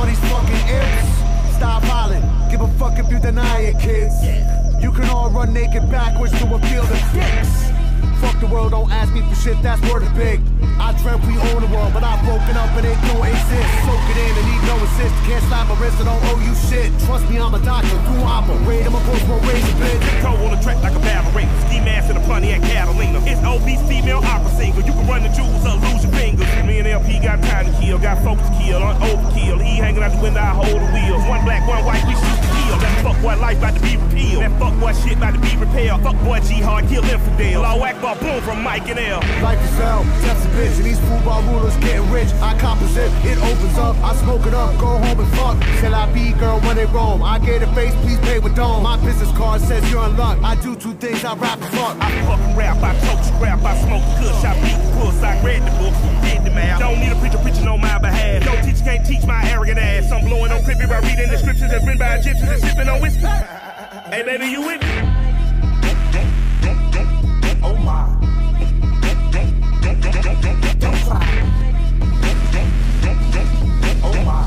all these fucking imps. Stop hollering, give a fuck if you deny it, kids. You can all run naked backwards to a field of dicks. Fuck the world, don't ask me for shit, that's word is big. I dreamt we own the world, but I've woken up and it don't exist. Soak it in and need no assist. Can't slap my wrist, I don't owe you shit. Trust me, I'm a doctor, do operate. I'm a post for razor blade. Cold on the track like a barrel ski mask in a Pontiac Catalina. It's obese female opera singer. You can run the jewels up, lose your fingers. Me and LP got time to kill, got focus to kill, on overkill. He hanging out the window, I hold the wheels. One black, one white, we shoot to kill. That fuck boy life about to be repealed. That fuck boy shit about to be repaired. Fuck boy G-hard, kill infidel. Law Akbar, boom from Mike and L. Life is hell, death's a bitch, and these football rulers getting rich. I composite, it opens up, I smoke it up, go home and fuck. Till I be girl when they roam. I get a face, please pay with dome. My business card says you're in luck. I do two things, I rap and fuck. I fucking rap, I choke scrap, I smoke kush, I beat the puss, I read the book, did the math. Don't need a preacher preaching on my behalf. Yo, teacher can't teach my arrogant ass. I'm blowing on crippy by reading the scriptures that's written by Egyptians and sipping on whiskey. Hey baby, you with me? Oh my. Don't cry. Oh my.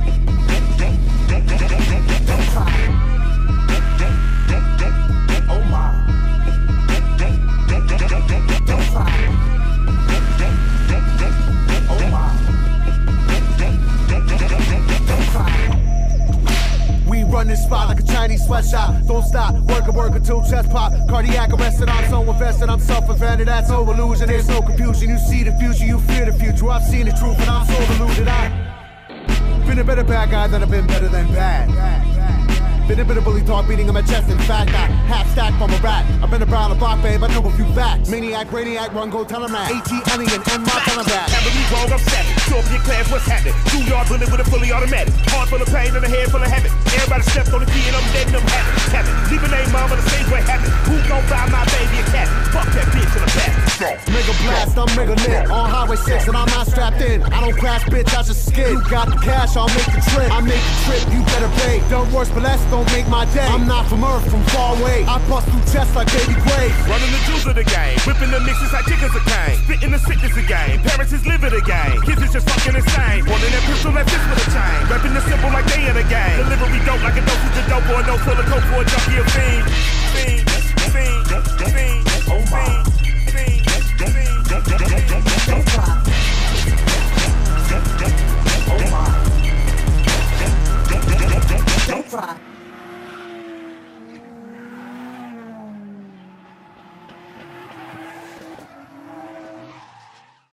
Don't cry. Oh my. Don't cry. Oh my. Don't cry. We run this spot like a Chinese sweatshop. Don't stop, work until chest pop. Cardiac arrested, I'm so invested, I'm self-invented. That's no illusion, there's no confusion. You see the future, you fear the future. I've seen the truth and I'm so deluded. I've been a better bad guy than I've been better than bad. Been a bit of bully talk, beating on my chest. In fact, I half stack from a rat. I've been around the block, babe, I know a few facts. Maniac, brainiac, run, go tell him that. AT, alien, and my tell him that. Heavily rolled, I'm savage. Show up your class, what's happening? 2-yard bullet with a fully automatic. Heart full of pain and a head full of habit. Everybody steps on the key and I'm dead and I'm happy. Leave a name, mom, on the stage where it happened. Who gon' buy my baby a cat? Fuck that bitch in the back. Mega blast, I'm mega lit. On Highway 6 and I'm not strapped in. I don't crash, bitch, I just skid. You got the cash, I'll make the trip. I make the trip, you better pay. Don't worse, but less, don't make my day. I'm not from Earth, from far away. I bust through chests like baby Gray. Running the juice of the game, whipping the mixes like chickens a cane. Spitting the sickness of game, parents is living the game. Kids is just fucking insane. Holding that pistol like this with a chain. Rapping the simple like they in a game. Delivery dope like a dosage of dope or a no full of coke for a junkie of fiend. Fiend, fiend, fiend, oh my. Fiend, fiend, don't cry. Oh my. Don't cry.